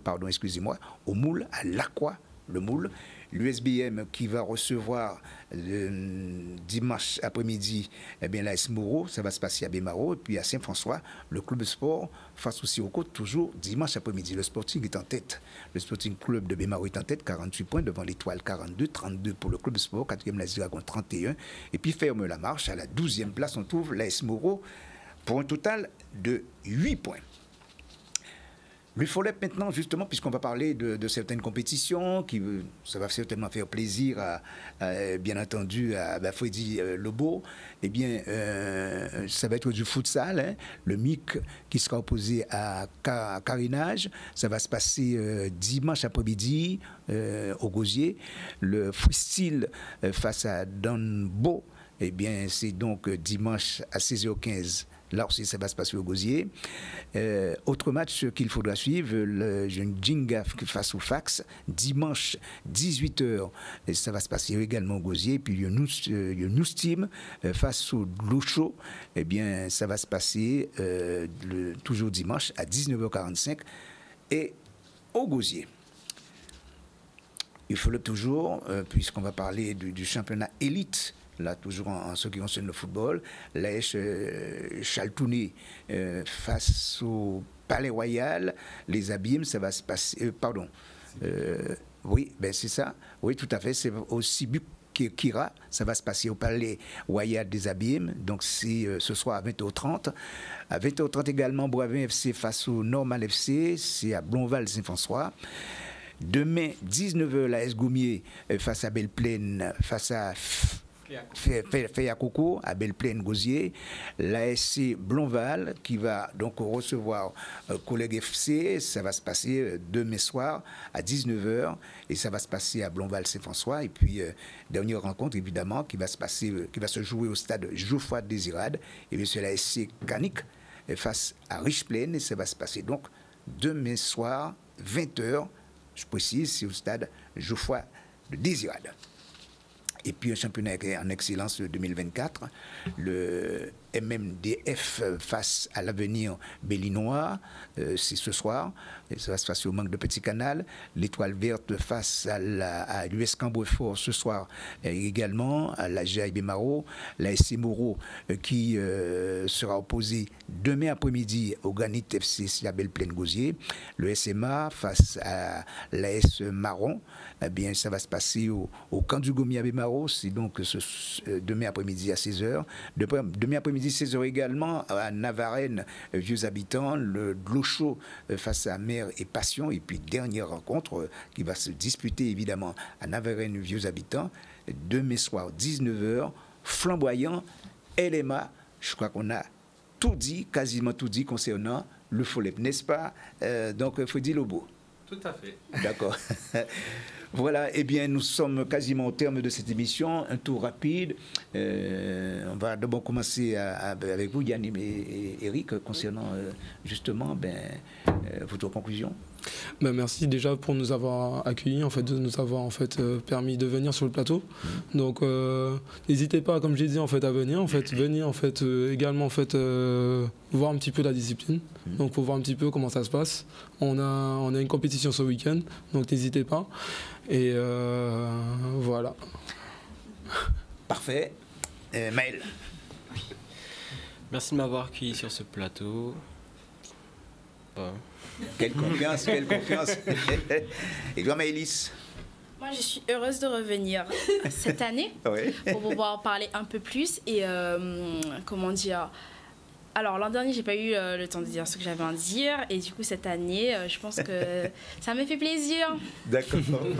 à Lacroix, le Moule. L'USBM qui va recevoir dimanche après-midi l'AS Moreau, ça va se passer à Bémaro, et puis à Saint-François, le Club Sport face au Sirocco, toujours dimanche après-midi. Le Sporting est en tête. Le Sporting Club de Bémaro est en tête, 48 points, devant l'Étoile 42, 32 pour le Club Sport, 4e l'AS Dragon 31, et puis ferme la marche, à la 12e place, on trouve l'AS Moreau, pour un total de 8 points. L'UFOLEP maintenant, justement, puisqu'on va parler de certaines compétitions, ça va certainement faire plaisir bien entendu, à Freddy Lobo, eh bien, ça va être du futsal, hein, le MIC qui sera opposé à Carénage. Ça va se passer dimanche après-midi au Gosier. Le freestyle face à Danbo, eh bien, c'est donc dimanche à 16h15. Là aussi, ça va se passer au Gosier. Autre match qu'il faudra suivre, le Jinga face au Fax, dimanche 18h. Et ça va se passer également au Gosier. Puis le News Team face au Loucho, eh bien, ça va se passer toujours dimanche à 19h45 et au Gosier. Il faut toujours, puisqu'on va parler du championnat élite. Là, toujours en ce qui concerne le football, l'AS Chaltouné face au Palais Royal, les Abîmes, ça va se passer. Oui, ben c'est ça. Oui, tout à fait. C'est aussi Kira, ça va se passer au Palais Royal des Abîmes. Donc, c'est ce soir à 20h30. À 20h30 également, Boivin FC face au Normal FC. C'est à Blonval-Saint-François. Demain, 19h, l'AS Goumier face à Belle-Plaine, face à Fayakoko à Belle-Plaine-Gosier, l'ASC Blonval qui va donc recevoir Collègue FC, ça va se passer demain soir à 19h et ça va se passer à Blonval-Saint-François. Et puis dernière rencontre évidemment qui va se jouer au stade Geoffroy Désirade, et bien c'est l'ASC Canic face à Riche-Plaine, et ça va se passer donc demain soir 20h, je précise, c'est au stade Geoffroy Désirade. Et puis un championnat en excellence 2024, le MMDF face à l'Avenir Bellinois, c'est ce soir, et ça va se passer au Manque de Petit Canal. L'Étoile Verte face à l'US Cambrefort ce soir également, à la GIB Maro. La SC Moreau qui sera opposée demain après-midi au Granit FC la Belle-Plaine-Gosier. Le SMA face à l'AS Marron, eh bien ça va se passer au camp du Gomi à Bémaro, c'est donc demain après-midi à 16h. Demain après-midi 16h également à Navarenne, Vieux Habitants, le Glocho face à Mer et Passion. Et puis dernière rencontre qui va se disputer évidemment à Navarenne, Vieux Habitants, demain soir 19h, Flamboyant, LMA. Je crois qu'on a tout dit, quasiment tout dit concernant le FOLEP, n'est-ce pas? Donc Freddy Lobo. Tout à fait. D'accord. Voilà, eh bien, nous sommes quasiment au terme de cette émission. Un tour rapide. On va d'abord commencer avec vous, Yann et Eric, concernant justement votre conclusion. Merci déjà pour nous avoir accueillis, en fait, de nous avoir permis de venir sur le plateau. Donc n'hésitez pas, comme j'ai dit, en fait, à venir, venir également voir un petit peu la discipline. Donc pour voir un petit peu comment ça se passe. On a une compétition ce week-end, donc n'hésitez pas. Et voilà. Parfait. Maël. Merci de m'avoir accueilli sur ce plateau. Bon. Quelle confiance, quelle confiance. Et toi, Maëlys? Moi, je suis heureuse de revenir cette année pour pouvoir parler un peu plus et comment dire. Alors, l'an dernier, j'ai pas eu le temps de dire ce que j'avais à dire. Et du coup, cette année, je pense que ça me fait plaisir. D'accord.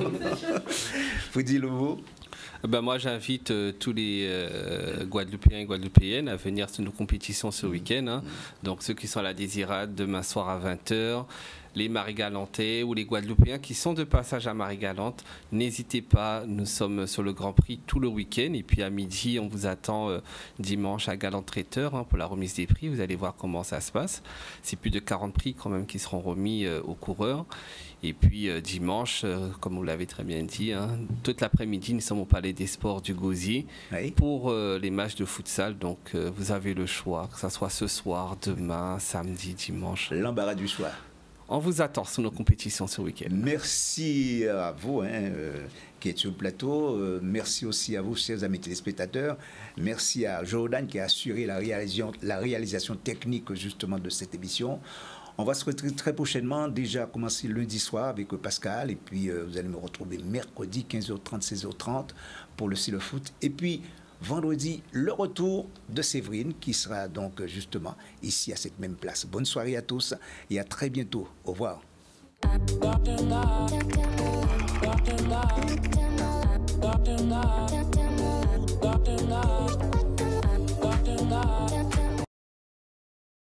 Freddy Lobo. Moi, j'invite tous les Guadeloupéens et Guadeloupéennes à venir sur nos compétitions ce week-end. Hein. Donc, ceux qui sont à la Désirade demain soir à 20h, les Marie-Galantais ou les Guadeloupéens qui sont de passage à Marie-Galante, n'hésitez pas, nous sommes sur le Grand Prix tout le week-end. Et puis à midi, on vous attend dimanche à Galante-Traiteur pour la remise des prix. Vous allez voir comment ça se passe. C'est plus de 40 prix quand même qui seront remis aux coureurs. Et puis dimanche, comme vous l'avez très bien dit, toute l'après-midi, nous sommes au Palais des Sports du Gosier pour les matchs de futsal. Donc vous avez le choix, que ce soit ce soir, demain, samedi, dimanche. L'embarras du choix. On vous attend sur nos compétitions ce week-end. Merci à vous qui êtes sur le plateau. Merci aussi à vous, chers amis téléspectateurs. Merci à Jordan qui a assuré la réalisation technique justement de cette émission. On va se retrouver très prochainement, déjà commencer lundi soir avec Pascal. Et puis vous allez me retrouver mercredi 15h30, 16h30 pour le C'est le foot. Et puis vendredi, le retour de Séverine qui sera donc justement ici à cette même place. Bonne soirée à tous et à très bientôt. Au revoir. Doctor